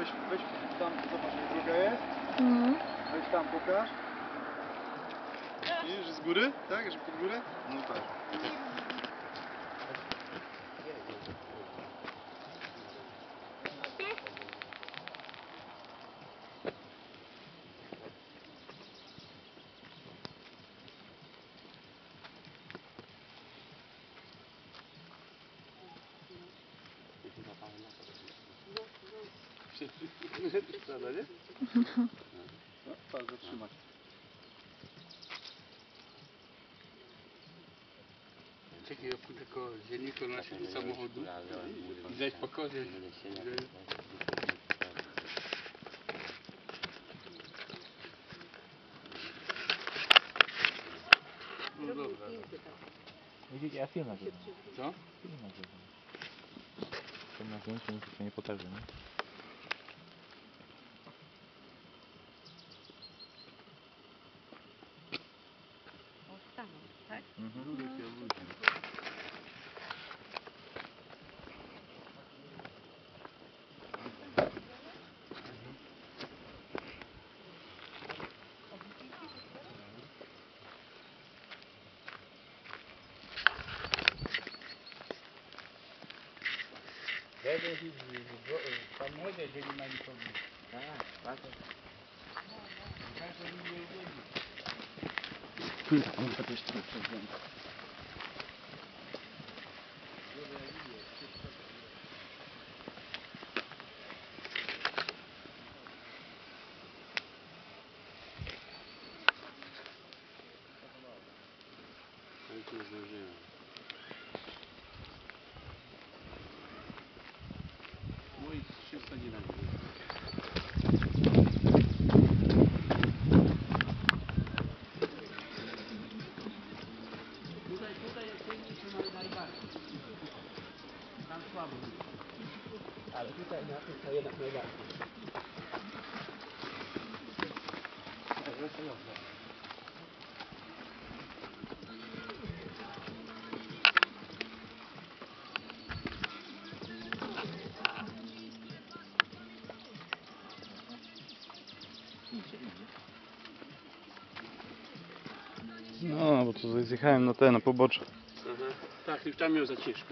weź tam, zobacz, jak droga jest. Weź tam, pokaż. Widzisz, że z góry? Tak? Że pod górę? No tak. No, tak, zatrzymać. Czekaj, ja pójdę koło dziennika naszego samochodu i zejść po kozie. No dobra. Ja film nagrywam. Co? Film nagrywam. To na zdjęciu nic się nie pokaże, nie? Tak? Tam młode, jeżeli ma nikogo. Tak, bardzo. Tam to jeszcze nie przejdziemy. No i wszystko nie nagrywam. Tutaj jest piękniejsze najbardziej. Tam słabo. Ale tutaj na tym to jednak najbardziej. No, bo tu zjechałem na pobocze. Tak, już tam miał za ciężko.